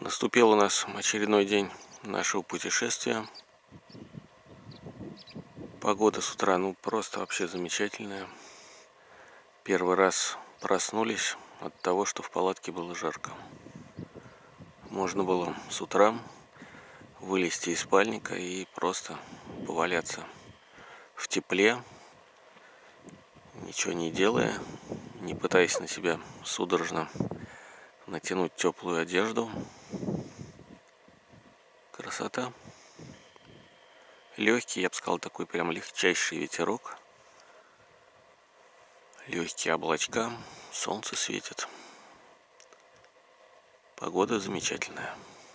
Наступил у нас очередной день нашего путешествия. Погода с утра, просто вообще замечательная. Первый раз проснулись от того, что в палатке было жарко. Можно было с утра вылезти из спальника и просто поваляться в тепле, ничего не делая, не пытаясь на себя судорожно натянуть теплую одежду. Красота. Легкий, я бы сказал, такой прям легчайший ветерок. Легкие облачка, солнце светит. Погода замечательная.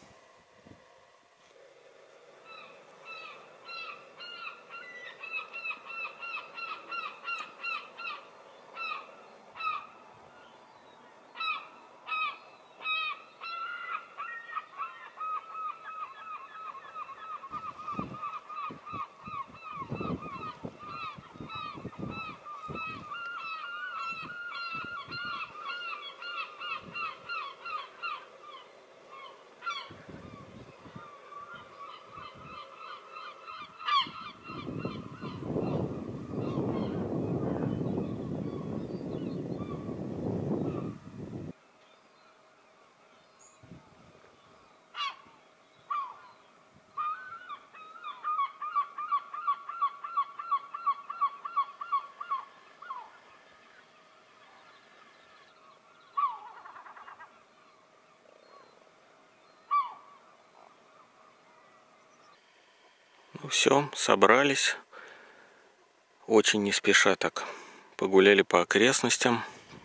Все, собрались. Очень не спеша так погуляли по окрестностям.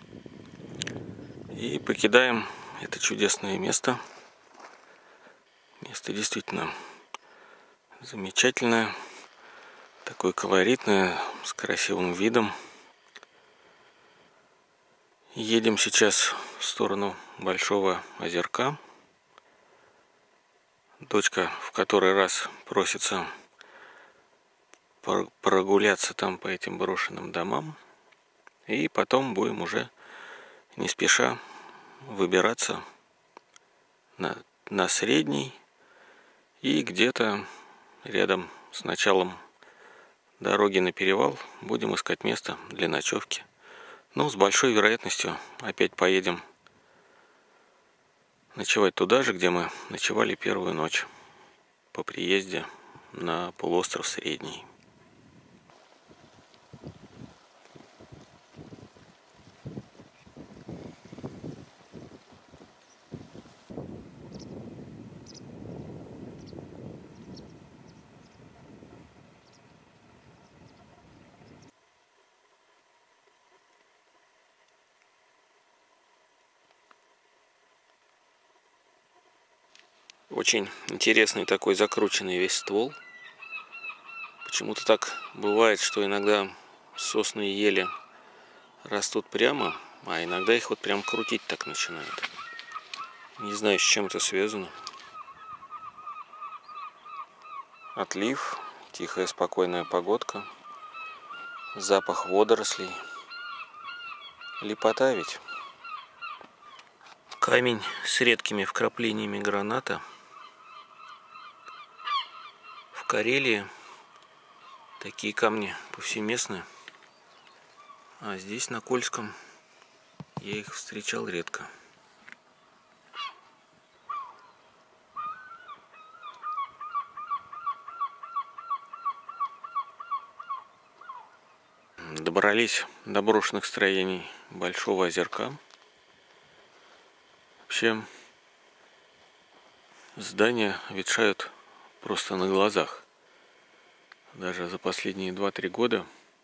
И покидаем это чудесное место. Место действительно замечательное. Такое колоритное, с красивым видом. Едем сейчас в сторону Большого озерка. Дочка в который раз просится прогуляться там по этим брошенным домам. И потом будем уже не спеша выбираться на Средний. И где-то рядом с началом дороги на перевал будем искать место для ночевки. С большой вероятностью опять поедем ночевать туда же, где мы ночевали первую ночь по приезде на полуостров Средний. Очень интересный такой закрученный весь ствол. Почему-то так бывает, что иногда сосны и ели растут прямо, а иногда их прям крутить так начинают. Не знаю, с чем это связано. Отлив, тихая спокойная погодка, запах водорослей. Лепота ведь. Камень с редкими вкраплениями граната. В Карелии такие камни повсеместны, а здесь, на Кольском, я их встречал редко. Добрались до брошенных строений Большого озерка. Вообще, здания ветшают просто на глазах. Даже за последние 2-3 года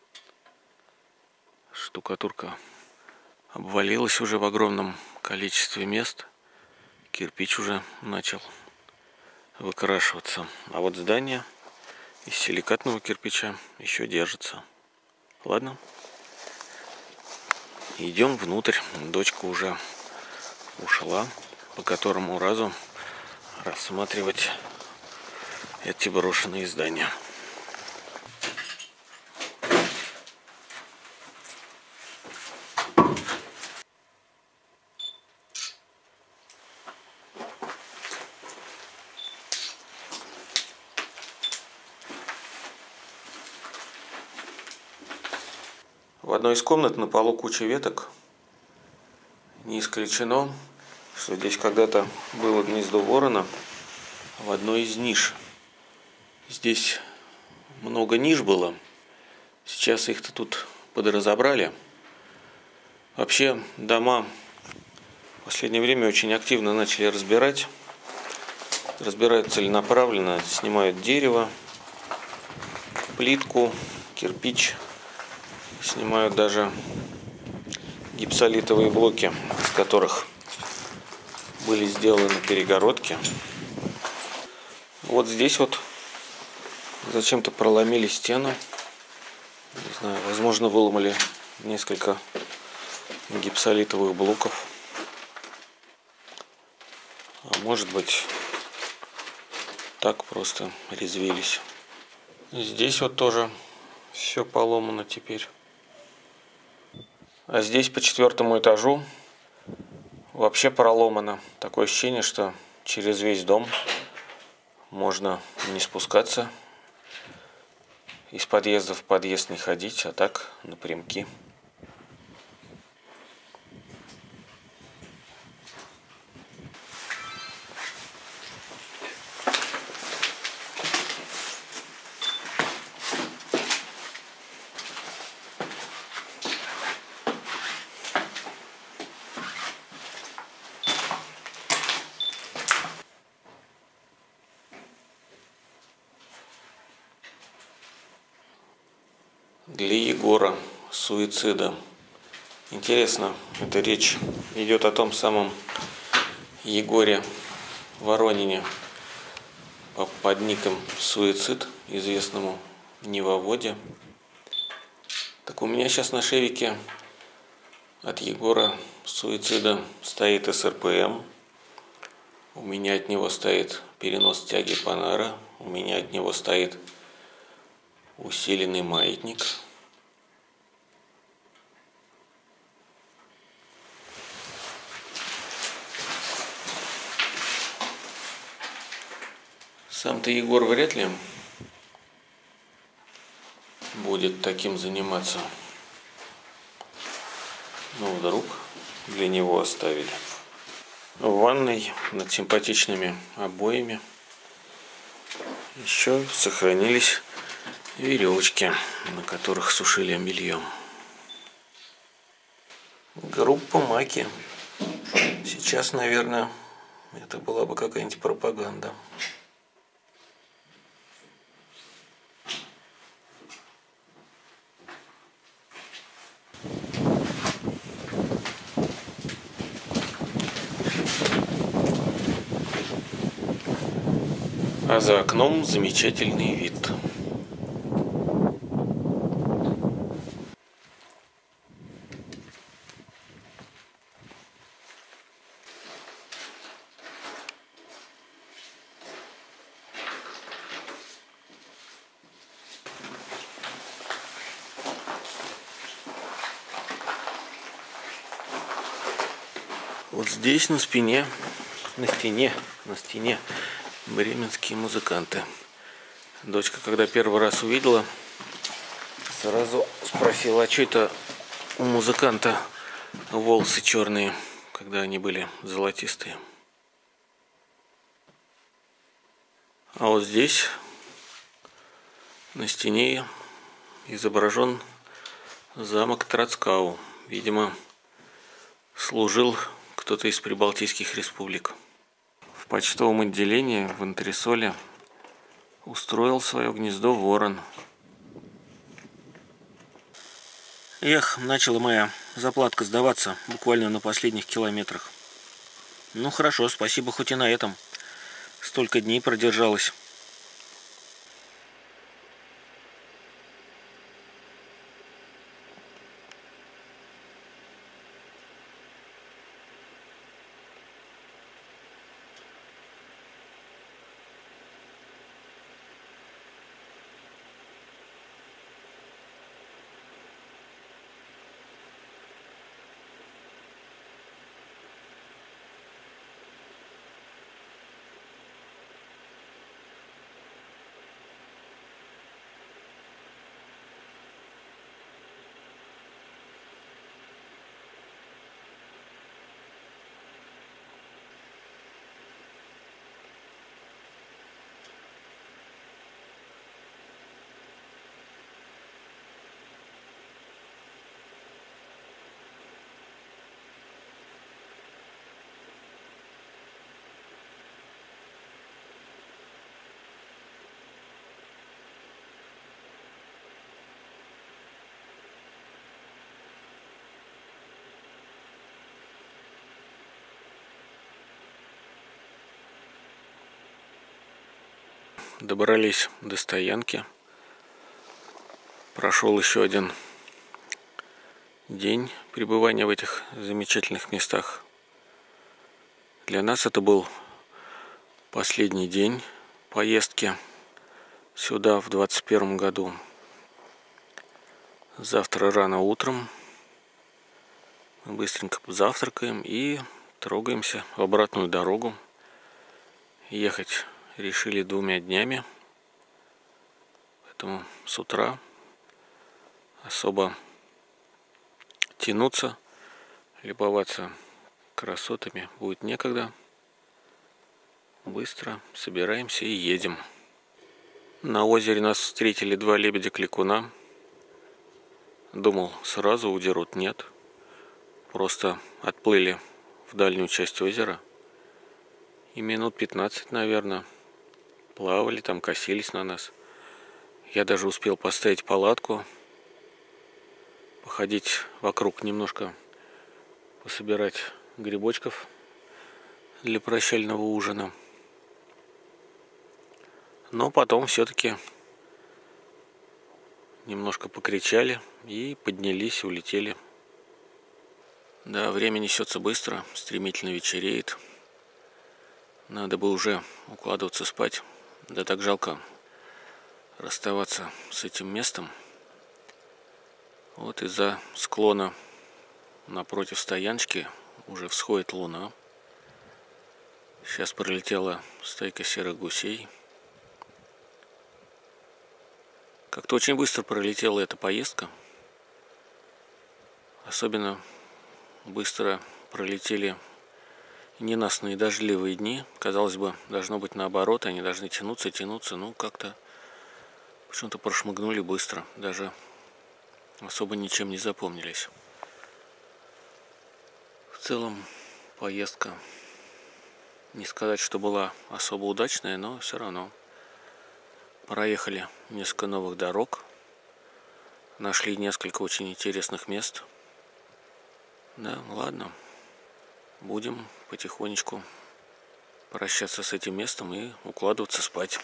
штукатурка обвалилась уже в огромном количестве мест. Кирпич уже начал выкрашиваться. А вот здание из силикатного кирпича еще держится. Ладно, идем внутрь. Дочка уже ушла по которому разу рассматривать эти брошенные здания. В одной из комнат на полу куча веток. Не исключено, что здесь когда-то было гнездо ворона в одной из ниш. Здесь много ниш было. Сейчас их-то тут подразобрали. Вообще дома в последнее время очень активно начали разбирать. Разбирают целенаправленно, снимают дерево, плитку, кирпич, снимают даже гипсолитовые блоки, из которых были сделаны перегородки. Вот здесь вот зачем-то проломили стену. Не знаю, возможно, выломали несколько гипсолитовых блоков. А может быть, так просто резвились. Здесь вот тоже все поломано теперь. А здесь по 4-му этажу вообще проломано. Такое ощущение, что через весь дом можно не спускаться, из подъезда в подъезд не ходить, а так напрямки. Для Егора суицида. Интересно, эта речь идет о том самом Егоре Воронине под ником Суицид, известному Невоводе. Так у меня сейчас на шевике от Егора Суицида стоит СРПМ. У меня от него стоит перенос тяги Панара. У меня от него стоит усиленный маятник. Сам-то Егор вряд ли будет таким заниматься. Но вдруг для него оставили. В ванной над симпатичными обоями еще сохранились веревочки, на которых сушили белье. Группа Маки. Сейчас, наверное, это была бы какая-нибудь пропаганда. А за окном замечательный вид. Вот здесь на стене бременские музыканты. Дочка, когда первый раз увидела, сразу спросила, а что это у музыканта волосы черные, когда они были золотистые. А вот здесь на стене изображен замок Троцкау. Видимо, служил кто-то из прибалтийских республик. В почтовом отделении в антресоле устроил свое гнездо ворон. Эх, начала моя заплатка сдаваться буквально на последних километрах. Ну хорошо, спасибо хоть и на этом. Столько дней продержалась. добрались до стоянки. Прошел еще один день пребывания в этих замечательных местах. Для нас это был последний день поездки сюда в 2021 году. Завтра рано утром мы быстренько позавтракаем и трогаемся в обратную дорогу. Ехать решили 2 днями, поэтому с утра особо тянуться, любоваться красотами будет некогда. Быстро собираемся и едем. На озере нас встретили 2 лебедя-кликуна. Думал, сразу удерут, нет. Просто отплыли в дальнюю часть озера. И минут 15, наверное, плавали там, косились на нас. Я даже успел поставить палатку, походить вокруг немножко, пособирать грибочков для прощального ужина. Но потом все-таки немножко покричали и поднялись, улетели. Да, время несется быстро, стремительно вечереет. Надо бы уже укладываться спать. Да так жалко расставаться с этим местом. Вот из-за склона напротив стояночки уже всходит луна. Сейчас пролетела стайка серых гусей. Как-то очень быстро пролетела эта поездка. Особенно быстро пролетели ненастные дождливые дни. Казалось бы, должно быть наоборот, они должны тянуться. Ну, как-то почему-то прошмыгнули быстро. Даже особо ничем не запомнились. В целом, поездка, не сказать, что была особо удачная, но все равно. Проехали несколько новых дорог. Нашли несколько очень интересных мест. Да, ладно. Будем потихонечку прощаться с этим местом и укладываться спать.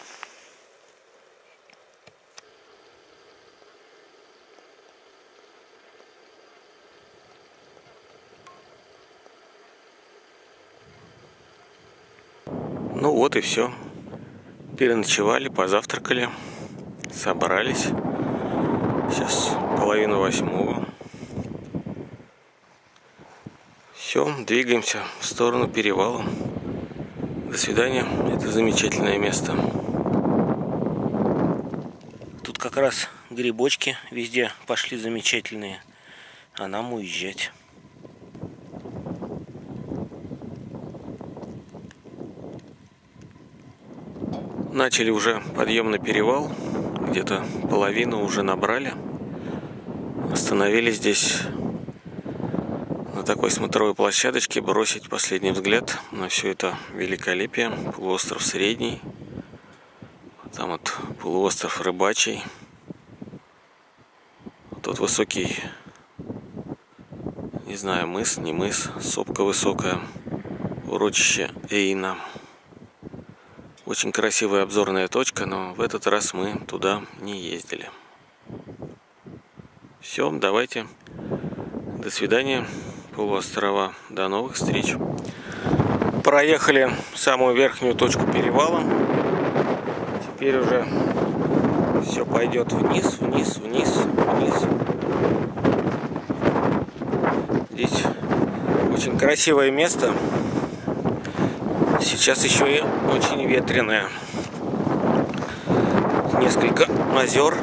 Ну вот и все. Переночевали, позавтракали, собрались. Сейчас 7:30. Все, двигаемся в сторону перевала. До свидания. Это замечательное место. Тут как раз грибочки везде пошли замечательные. А нам уезжать. Начали уже подъем на перевал. Где-то половину уже набрали. Остановились здесь на такой смотровой площадочке, бросить последний взгляд на все это великолепие. Полуостров Средний. Там вот полуостров Рыбачий. Тут высокий, не знаю, мыс, не мыс, сопка высокая. Урочище Эйна. Очень красивая обзорная точка, но в этот раз мы туда не ездили. Все, давайте. До свидания, полуострова. До новых встреч. Проехали самую верхнюю точку перевала. Теперь уже все пойдет вниз, вниз, вниз, вниз. Здесь очень красивое место. Сейчас еще и очень ветреное. Несколько озер.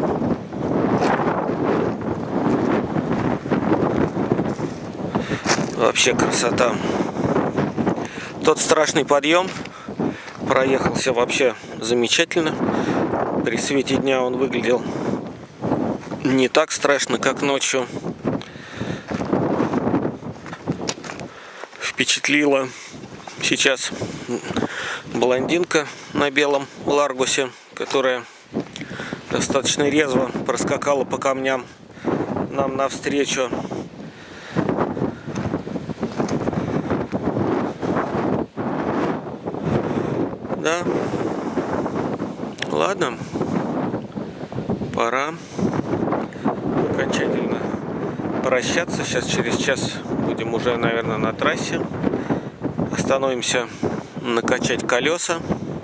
Вообще красота. Тот страшный подъем проехался вообще замечательно. При свете дня он выглядел не так страшно, как ночью. Впечатлила сейчас блондинка на белом ларгусе, которая достаточно резво проскакала по камням нам навстречу. Да, Ладно, пора окончательно прощаться. Сейчас через час будем уже, наверное, на трассе. Остановимся накачать колеса.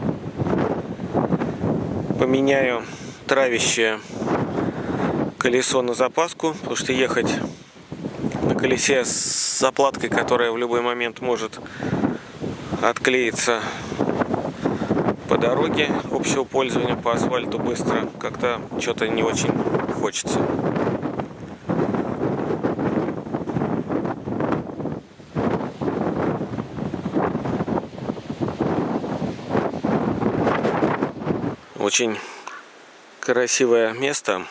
Поменяю травящее колесо на запаску, потому что ехать на колесе с заплаткой, которая в любой момент может отклеиться по дороге общего пользования, по асфальту быстро, как-то что-то не очень хочется. Очень красивое место.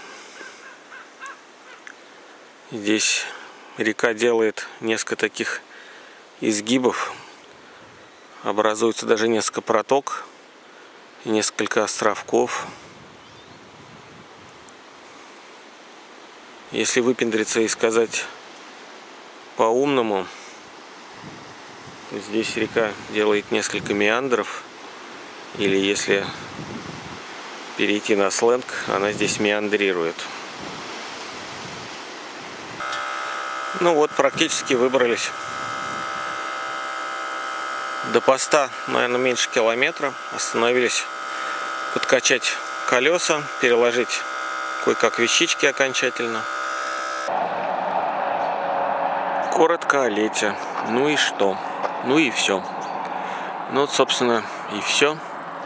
Здесь река делает несколько таких изгибов. Образуется даже несколько проток и несколько островков. Если выпендриться и сказать по-умному, здесь река делает несколько меандров. Или если перейти на сленг, она здесь меандрирует. Ну вот, практически выбрались. До поста, наверное, меньше километра. Остановились подкачать колеса, переложить кое-как вещички окончательно. Коротко о лете. Ну и что? Ну и все. Ну вот, собственно, и все.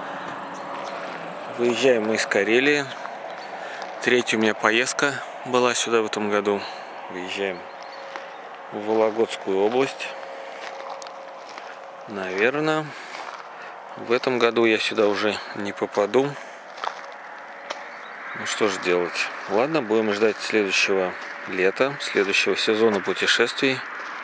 Выезжаем мы из Карелии. Третья у меня поездка была сюда в этом году. Выезжаем в Вологодскую область. Наверное, в этом году я сюда уже не попаду. Ну что же делать? Ладно, будем ждать следующего лета, следующего сезона путешествий.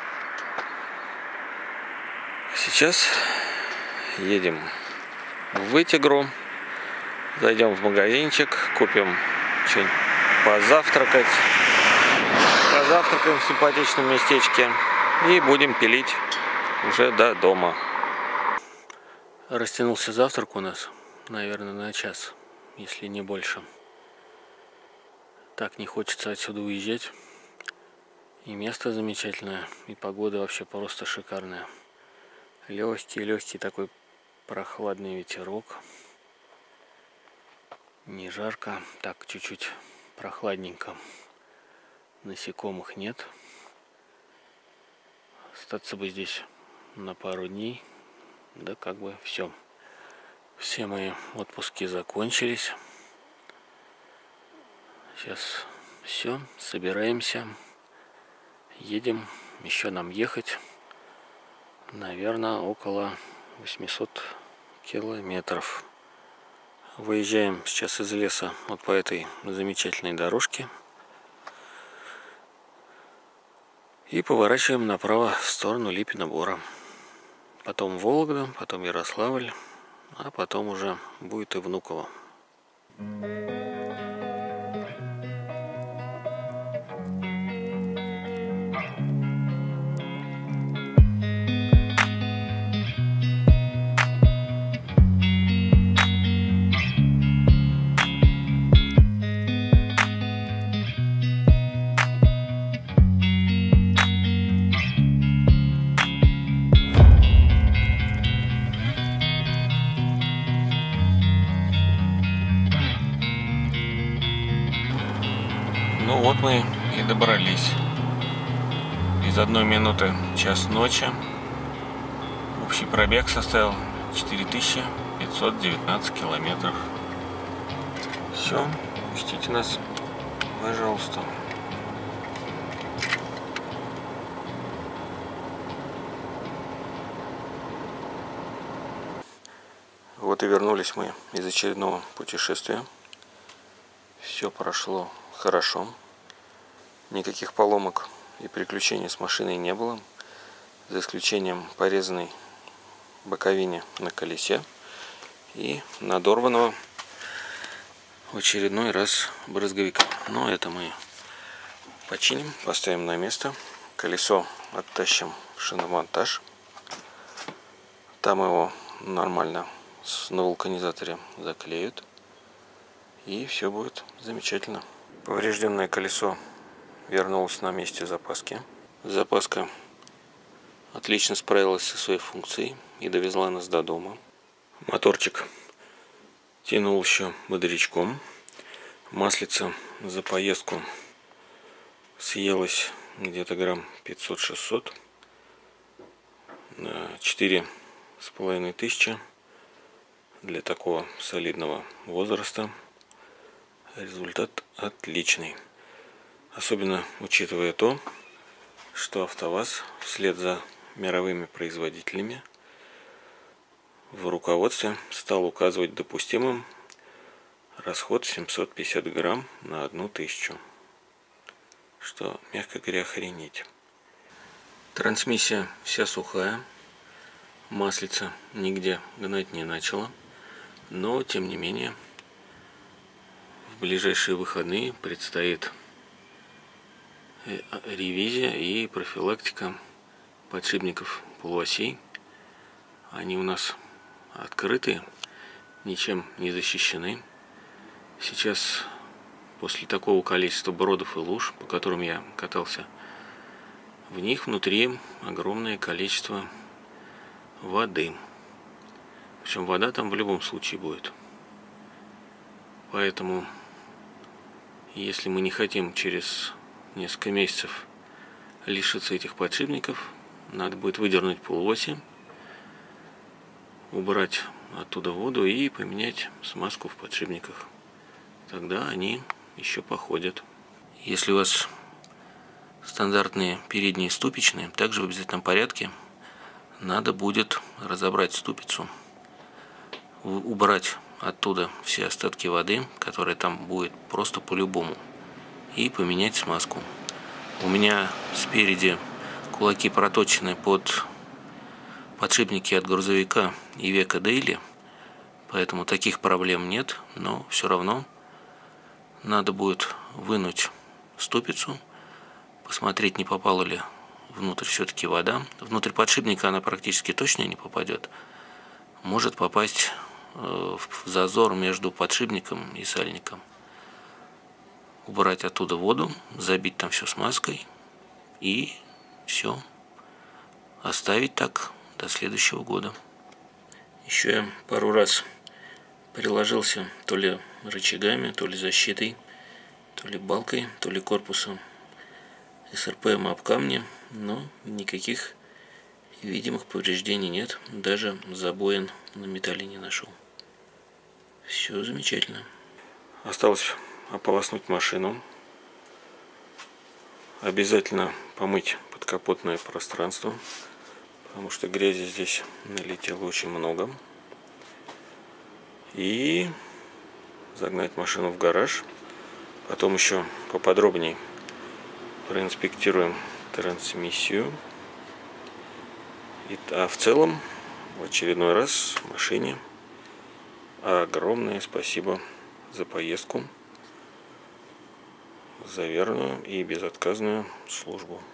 Сейчас едем в Вытегру. Зайдем в магазинчик, купим что-нибудь позавтракать. Позавтракаем в симпатичном местечке и будем пилить уже до дома. Растянулся завтрак у нас, наверное, на час, если не больше. Так не хочется отсюда уезжать. И место замечательное, и погода вообще просто шикарная. Легкий такой прохладный ветерок. Не жарко, так чуть-чуть прохладненько. Насекомых нет. Остаться бы здесь на пару дней. Да как бы все. Все мои отпуски закончились. Сейчас все, собираемся. Едем. Еще нам ехать, наверное, около 800 километров. Выезжаем сейчас из леса вот по этой замечательной дорожке. И поворачиваем направо в сторону Липина Бора. Потом Вологда, потом Ярославль, а потом уже будет и Внуково. Ну вот мы и добрались. Из 1 минуты час ночи. Общий пробег составил 4519 километров. Все, пустите нас, пожалуйста. Вот и вернулись мы из очередного путешествия. Все прошло хорошо. Никаких поломок и приключений с машиной не было. За исключением порезанной боковине на колесе и надорванного в очередной раз брызговика. Но это мы починим, поставим на место. Колесо оттащим в шиномонтаж. Там его нормально на вулканизаторе заклеют. и все будет замечательно. Поврежденное колесо вернулось на месте запаски. Запаска отлично справилась со своей функцией и довезла нас до дома. Моторчик тянул еще бодрячком. Маслица за поездку съелась где-то грамм 500-600 на 4500 для такого солидного возраста. Результат отличный. Особенно учитывая то, что АвтоВАЗ вслед за мировыми производителями в руководстве стал указывать допустимым расход 750 грамм на 1000. Что, мягко говоря, охренеть. Трансмиссия вся сухая. Маслица нигде гнать не начала. Но, тем не менее, в ближайшие выходные предстоит ревизия и профилактика подшипников полуосей. Они у нас открытые, ничем не защищены. Сейчас, после такого количества бродов и луж, по которым я катался, в них внутри огромное количество воды. Причем вода там в любом случае будет. Поэтому, если мы не хотим через несколько месяцев лишиться этих подшипников, надо будет выдернуть полуоси, убрать оттуда воду и поменять смазку в подшипниках. Тогда они еще походят. Если у вас стандартные передние ступичные, также в обязательном порядке надо будет разобрать ступицу, убрать оттуда все остатки воды, которая там будет просто по-любому, и поменять смазку. У меня спереди кулаки проточены под подшипники от грузовика Iveco Daily, поэтому таких проблем нет, но все равно надо будет вынуть ступицу, посмотреть, не попала ли внутрь все-таки вода. Внутрь подшипника она практически точно не попадет. Может попасть в зазор между подшипником и сальником. Убрать оттуда воду, забить там все смазкой и все. Оставить так до следующего года. Еще я пару раз приложился то ли рычагами, то ли защитой, то ли балкой, то ли корпусом СРПМ об камни, но никаких видимых повреждений нет, даже забоин на металле не нашел. Все замечательно. Осталось ополоснуть машину, обязательно помыть подкапотное пространство, потому что грязи здесь налетело очень много, и загнать машину в гараж. Потом еще поподробнее проинспектируем трансмиссию. А в целом, в очередной раз машине огромное спасибо за поездку, за верную и безотказную службу.